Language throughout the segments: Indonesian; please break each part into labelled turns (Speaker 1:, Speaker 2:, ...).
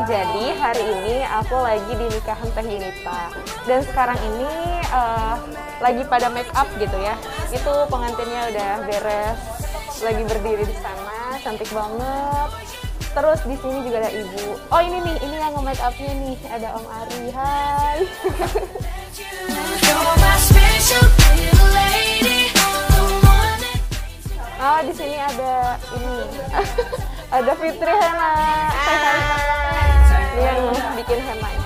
Speaker 1: Jadi hari ini aku lagi di nikahan Teh Yunita. Dan sekarang ini lagi pada make up gitu ya. Itu pengantinnya udah beres, lagi berdiri di sana, cantik banget. Terus di sini juga ada ibu. Oh ini nih, ini yang nge-make upnya nih, ada Om Ari. Hai. Oh di sini ada ini, ada Fitri Hena. Dia yang bikin henanya.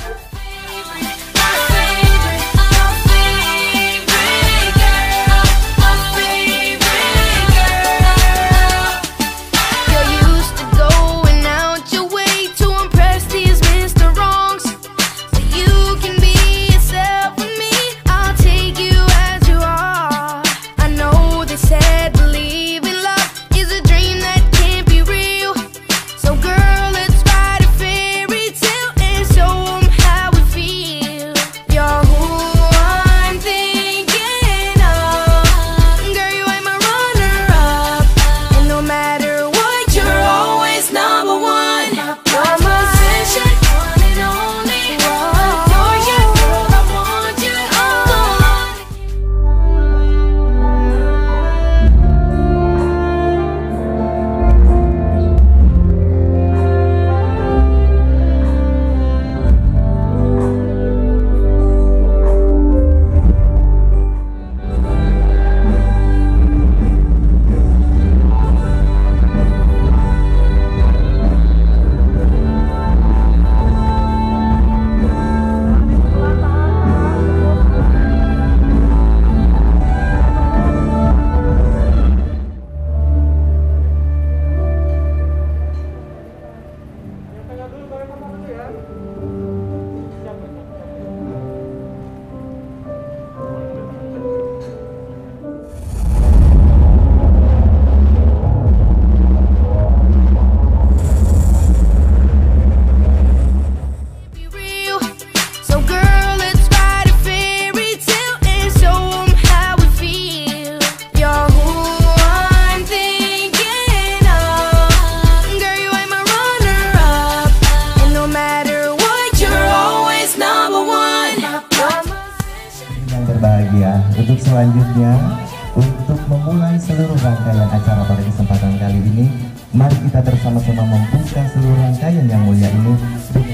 Speaker 2: Berbahagia untuk selanjutnya, untuk memulai seluruh rangkaian acara pada kesempatan kali ini, mari kita bersama-sama membuka seluruh rangkaian yang mulia ini dengan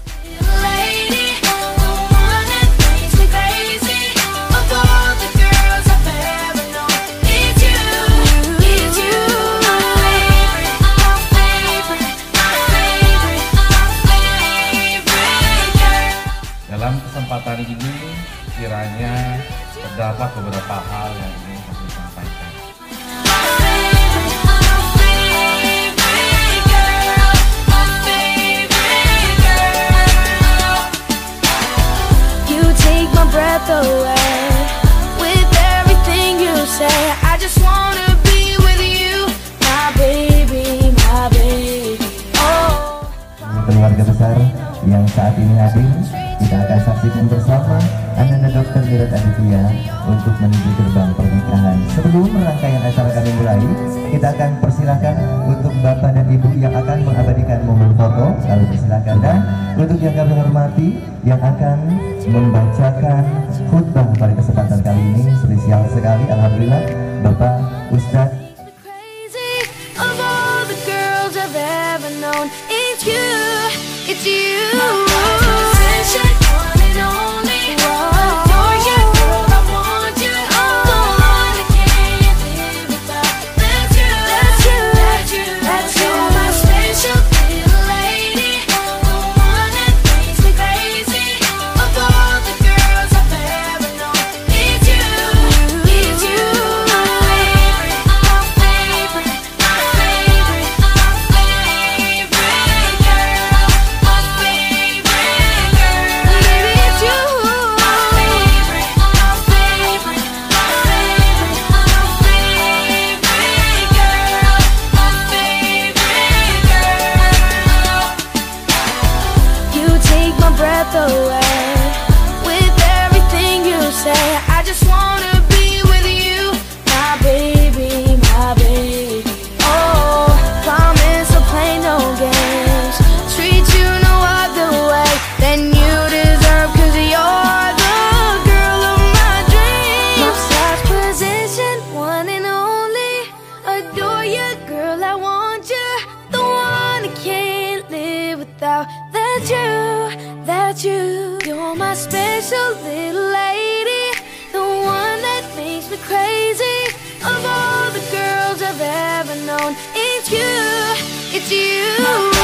Speaker 3: dalam kesempatan ini kiranya terdapat beberapa hal yang ingin kami sampaikan.
Speaker 4: You take my breath away with everything you say. I just wanna be with you, my baby, my baby. Oh.
Speaker 2: Keluarga besar yang saat ini hadir, kita akan saksikan bersama Ananda Dr. Mirad Aditya untuk menuju gerbang pernikahan. Sebelum rangkaian acara kami mulai, kita akan persilahkan untuk Bapak dan Ibu yang akan mengabadikan momen foto. Kami persilahkan, dan untuk yang kami hormati yang akan membacakan khutbah pada kesempatan kali ini, spesial sekali, alhamdulillah, Bapak Ustadz.
Speaker 4: It's you. that you're my special little lady, the one that makes me crazy. Of all the girls I've ever known, it's you, it's you.